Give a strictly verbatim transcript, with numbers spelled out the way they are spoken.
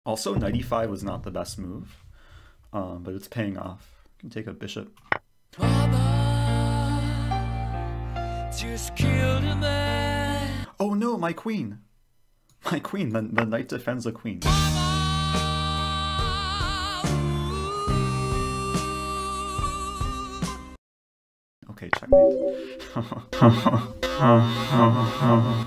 Also, knight e five was not the best move, um, but it's paying off. You can take a bishop. Just killed a man. Oh no, my queen! My queen, the, the knight defends the queen. Okay, checkmate.